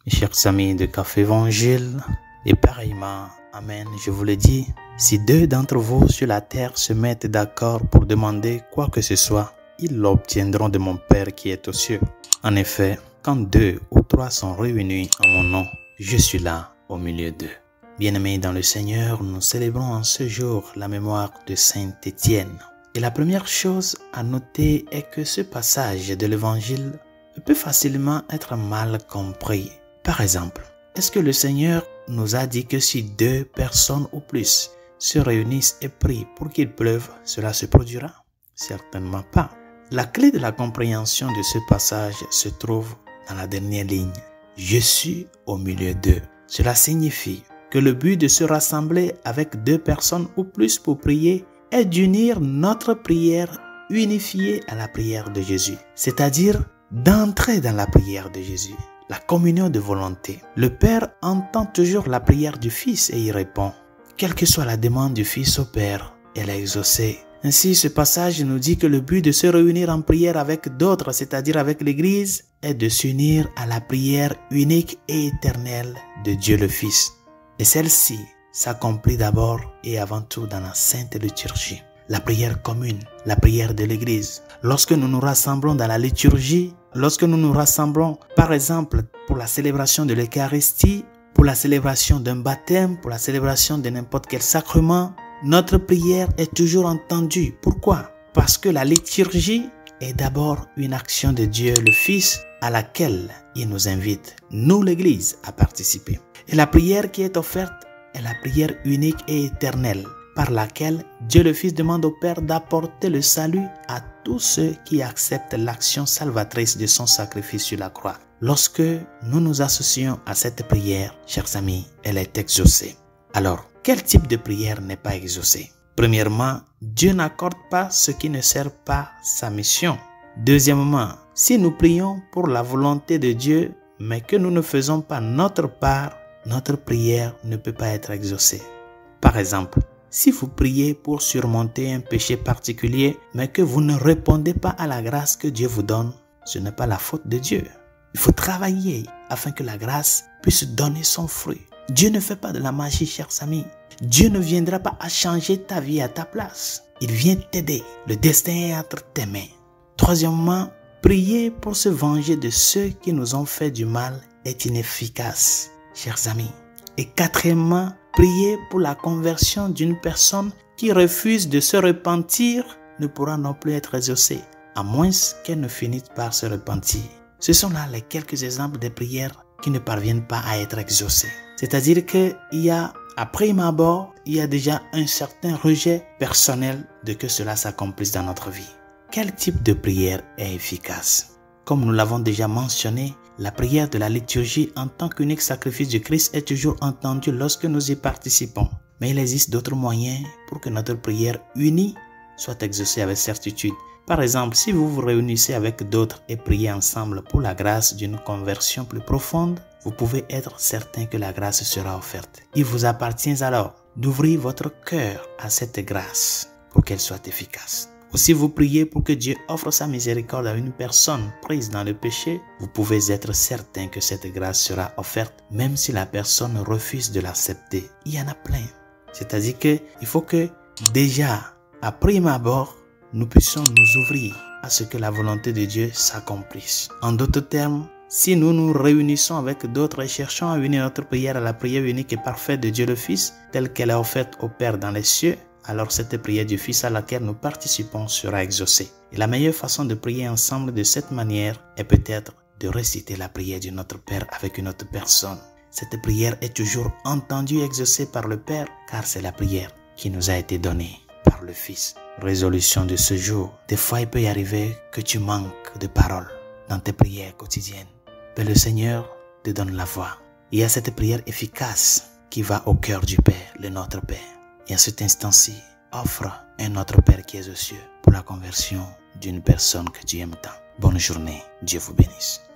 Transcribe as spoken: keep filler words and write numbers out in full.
chers amis de Café Évangile. Et pareillement, Amen, je vous le dis, si deux d'entre vous sur la terre se mettent d'accord pour demander quoi que ce soit, ils l'obtiendront de mon Père qui est aux cieux. En effet, quand deux ou trois sont réunis en mon nom, je suis là au milieu d'eux. Bien-aimés dans le Seigneur, nous célébrons en ce jour la mémoire de Saint Étienne. Et la première chose à noter est que ce passage de l'Évangile peut facilement être mal compris. Par exemple, est-ce que le Seigneur nous a dit que si deux personnes ou plus se réunissent et prient pour qu'il pleuve, cela se produira? Certainement pas. La clé de la compréhension de ce passage se trouve dans la dernière ligne. Je suis au milieu d'eux. Cela signifie que le but de se rassembler avec deux personnes ou plus pour prier est d'unir notre prière unifiée à la prière de Jésus, c'est-à-dire d'entrer dans la prière de Jésus, la communion de volonté. Le Père entend toujours la prière du Fils et y répond. Quelle que soit la demande du Fils au Père, elle est exaucée. Ainsi, ce passage nous dit que le but de se réunir en prière avec d'autres, c'est-à-dire avec l'Église, est de s'unir à la prière unique et éternelle de Dieu le Fils. Et celle-ci s'accomplit d'abord et avant tout dans la Sainte Liturgie. La prière commune, la prière de l'Église. Lorsque nous nous rassemblons dans la liturgie, lorsque nous nous rassemblons par exemple pour la célébration de l'Eucharistie, pour la célébration d'un baptême, pour la célébration de n'importe quel sacrement, notre prière est toujours entendue. Pourquoi? Parce que la liturgie est d'abord une action de Dieu le Fils à laquelle il nous invite, nous l'Église, à participer. Et la prière qui est offerte est la prière unique et éternelle par laquelle Dieu le Fils demande au Père d'apporter le salut à tous ceux qui acceptent l'action salvatrice de son sacrifice sur la croix. Lorsque nous nous associons à cette prière, chers amis, elle est exaucée. Alors, quel type de prière n'est pas exaucée? Premièrement, Dieu n'accorde pas ce qui ne sert pas sa mission. Deuxièmement, si nous prions pour la volonté de Dieu, mais que nous ne faisons pas notre part, notre prière ne peut pas être exaucée. Par exemple, si vous priez pour surmonter un péché particulier, mais que vous ne répondez pas à la grâce que Dieu vous donne, ce n'est pas la faute de Dieu. Il faut travailler afin que la grâce puisse donner son fruit. Dieu ne fait pas de la magie, chers amis. Dieu ne viendra pas à changer ta vie à ta place. Il vient t'aider. Le destin est entre tes mains. Troisièmement, prier pour se venger de ceux qui nous ont fait du mal est inefficace, chers amis. Et quatrièmement, prier pour la conversion d'une personne qui refuse de se repentir ne pourra non plus être exaucée, à moins qu'elle ne finisse par se repentir. Ce sont là les quelques exemples de prières qui ne parviennent pas à être exaucées. C'est-à-dire qu'il y a, à prime abord, il y a déjà un certain rejet personnel de que cela s'accomplisse dans notre vie. Quel type de prière est efficace? Comme nous l'avons déjà mentionné, la prière de la liturgie en tant qu'unique sacrifice du Christ est toujours entendue lorsque nous y participons. Mais il existe d'autres moyens pour que notre prière unie soit exaucée avec certitude. Par exemple, si vous vous réunissez avec d'autres et priez ensemble pour la grâce d'une conversion plus profonde, vous pouvez être certain que la grâce sera offerte. Il vous appartient alors d'ouvrir votre cœur à cette grâce pour qu'elle soit efficace. Ou si vous priez pour que Dieu offre sa miséricorde à une personne prise dans le péché, vous pouvez être certain que cette grâce sera offerte même si la personne refuse de l'accepter. Il y en a plein. C'est-à-dire qu'il faut que déjà, à prime abord, nous puissions nous ouvrir à ce que la volonté de Dieu s'accomplisse. En d'autres termes, si nous nous réunissons avec d'autres et cherchons à unir notre prière à la prière unique et parfaite de Dieu le Fils, telle qu'elle est offerte au Père dans les cieux, alors cette prière du Fils à laquelle nous participons sera exaucée. Et la meilleure façon de prier ensemble de cette manière est peut-être de réciter la prière de notre Père avec une autre personne. Cette prière est toujours entendue et exaucée par le Père, car c'est la prière qui nous a été donnée par le Fils. Résolution de ce jour. Des fois, il peut y arriver que tu manques de paroles dans tes prières quotidiennes. Mais le Seigneur te donne la voix. Il y a cette prière efficace qui va au cœur du Père, le Notre Père. Et à cet instant-ci, offre un Notre Père qui est aux cieux pour la conversion d'une personne que tu aimes tant. Bonne journée. Dieu vous bénisse.